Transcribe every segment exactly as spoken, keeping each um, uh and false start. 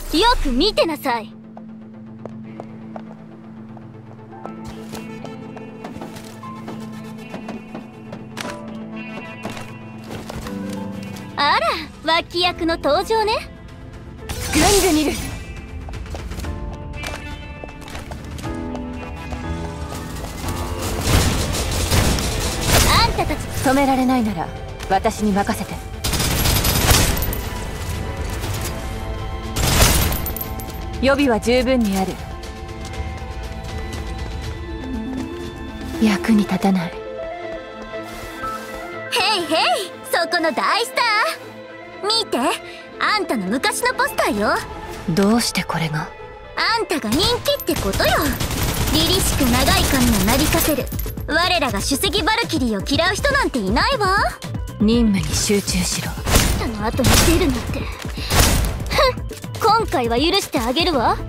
よく見てなさい。あら、脇役の登場ね。グングニル。あんたたち止められないなら私に任せて。予備は十分にある。役に立たない。 へいへい、そこの大スター見て、あんたの昔のポスターよ。 どうしてこれが？ あんたが人気ってことよ。凛々しく長い髪をなびかせる我らが首席バルキリーを嫌う人なんていないわ。 任務に集中しろ。 あんたの後に出るなんて、ふん、今回は許してあげるわ。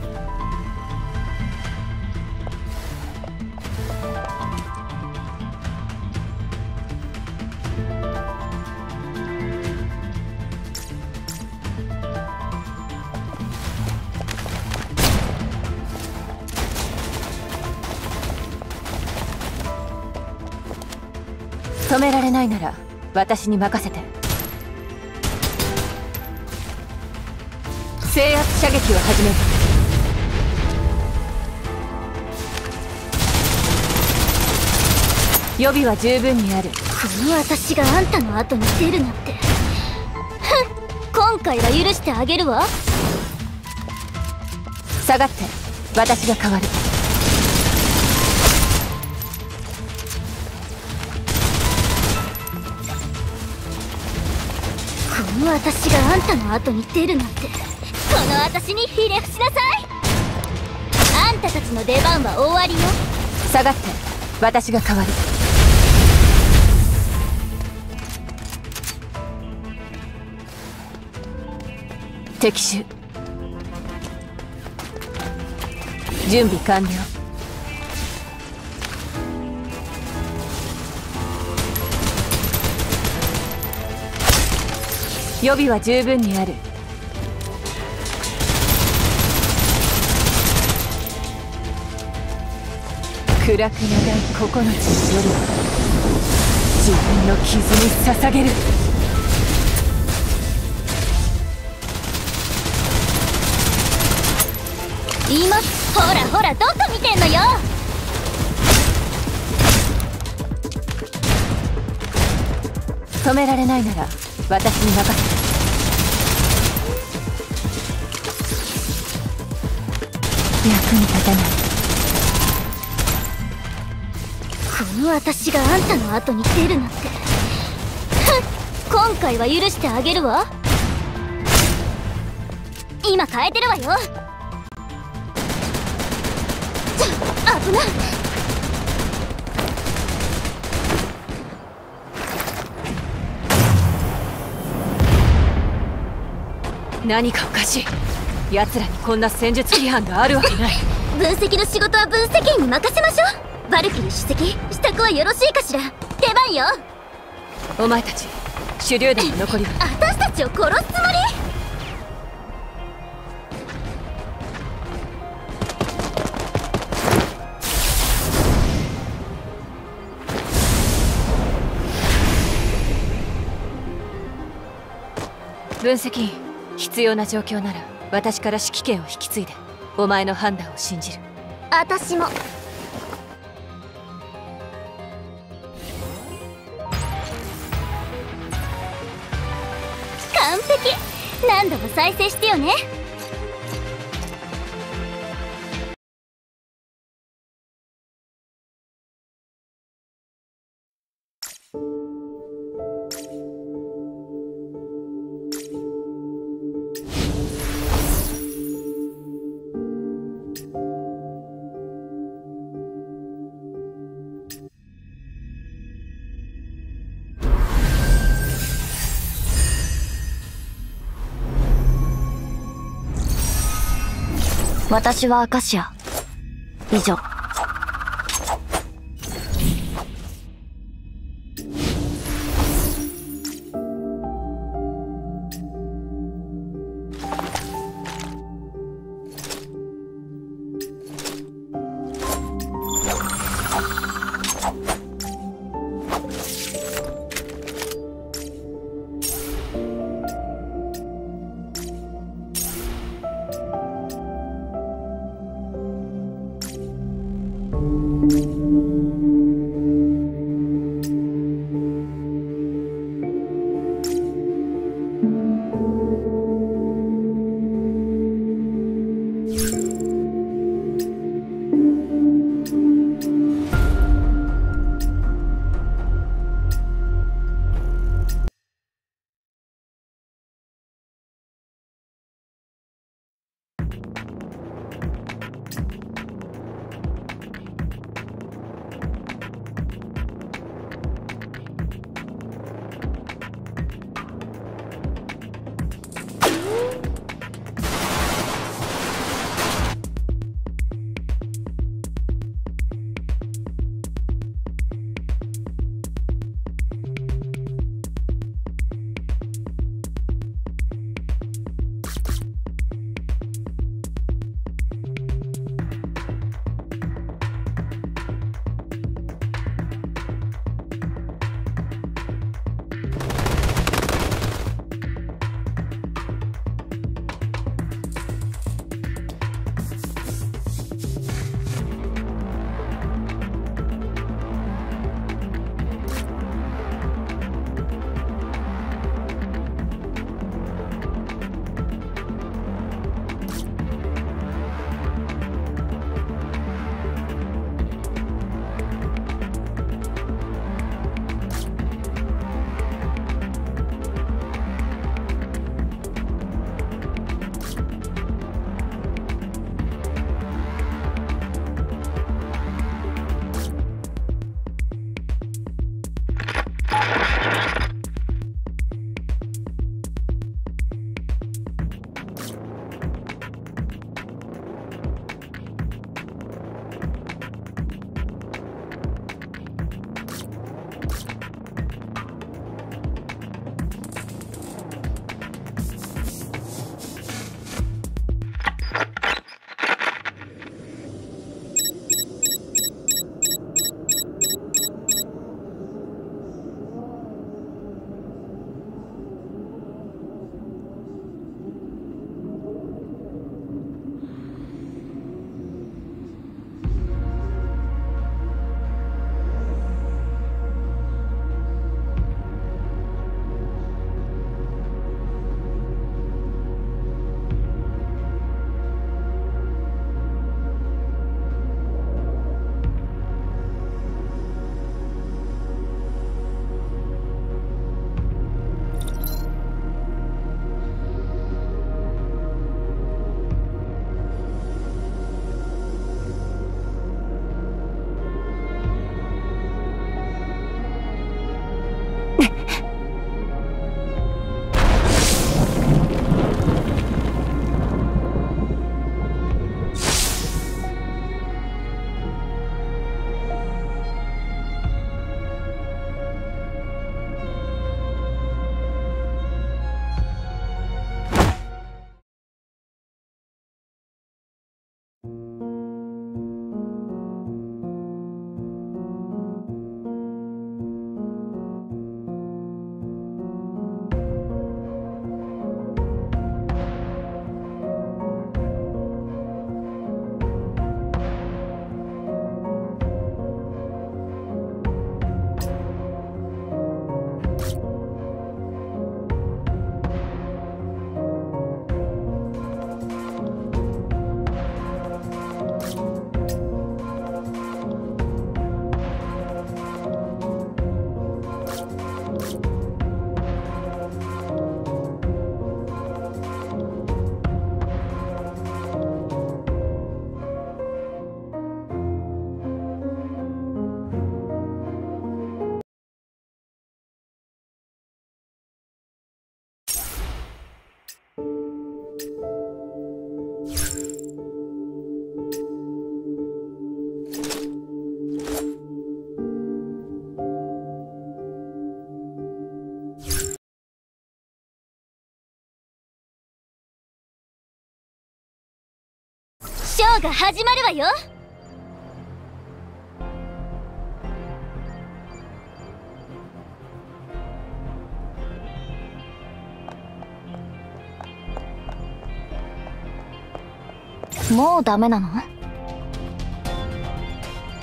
止められないなら私に任せて。制圧射撃を始める。予備は十分にある。 この私があんたの後に出るなんて、ふん、今回は許してあげるわ。 下がって、私が代わる。 この私があんたの後に出るなんて、この私にひれ伏しなさい。あんたたちの出番は終わりよ。 下がって、私が代わる。敵手準備完了。予備は十分にある。暗く長い九つの夜は自分の傷に捧げる。 今ほらほら、どこ見てんのよ。 止められないなら私に任せて。役に立たない。 この私があんたの後に出るなんて、ふん、今回は許してあげるわ。今変えてるわよ。ちょ、危ない。 何かおかしい。奴らにこんな戦術規範があるわけない。 分析の仕事は分析員に任せましょう。バルキリー主席、支度はよろしいかしら。出番よ。 お前たち手榴弾の残りは？ 私たちを殺すつもり？ 分析員、必要な状況なら私から指揮権を引き継いでお前の判断を信じる。 私も。完璧。何度も再生してよね。私はアカシア。以上。 ショーが始まるわよ。もうダメなの？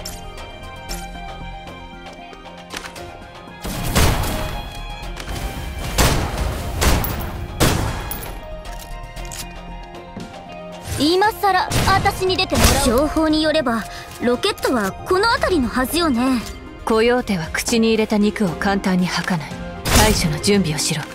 今さら私に出てもらう。情報によればロケットはこの辺りのはずよね。 コヨーテは口に入れた肉を簡単に吐かない。対処の準備をしろ。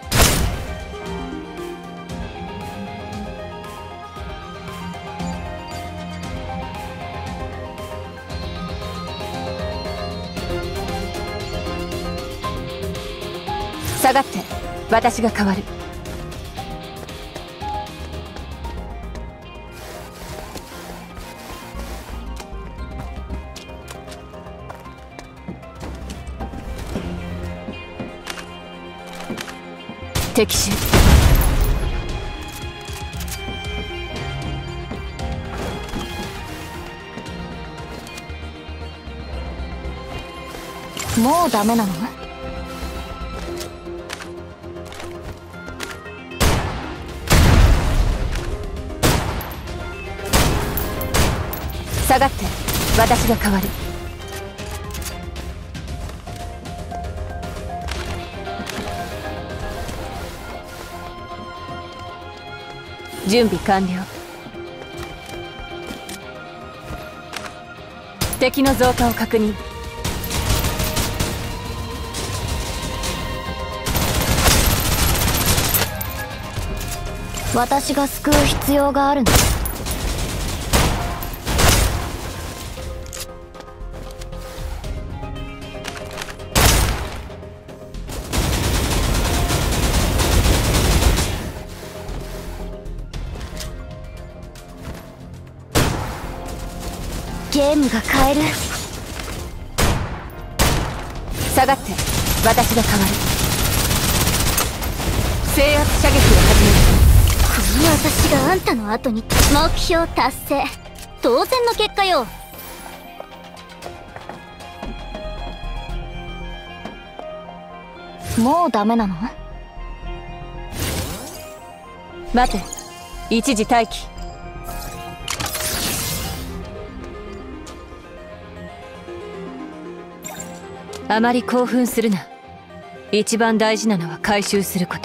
下がって、私が代わる。敵襲。 もうダメなの？ 下がって、私が代わる。準備完了。敵の増加を確認。 私が救う必要があるの？ゲームが変える。 下がって、私が代わる。制圧射撃を始める。 この私があんたの後に。目標達成。当然の結果よ。もうダメなの？ 待て、一時待機。あまり興奮するな。一番大事なのは回収すること。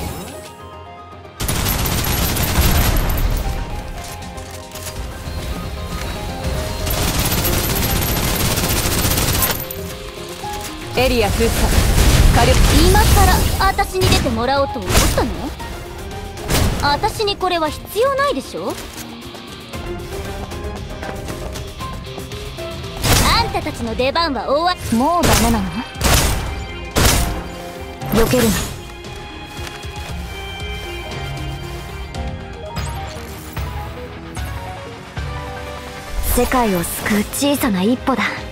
エリア封鎖火力。 今さら私に出てもらおうと思ったの？私にこれは必要ないでしょ。あんたたちの出番は終わり。もうダメなの？避けるな。世界を救う小さな一歩だ。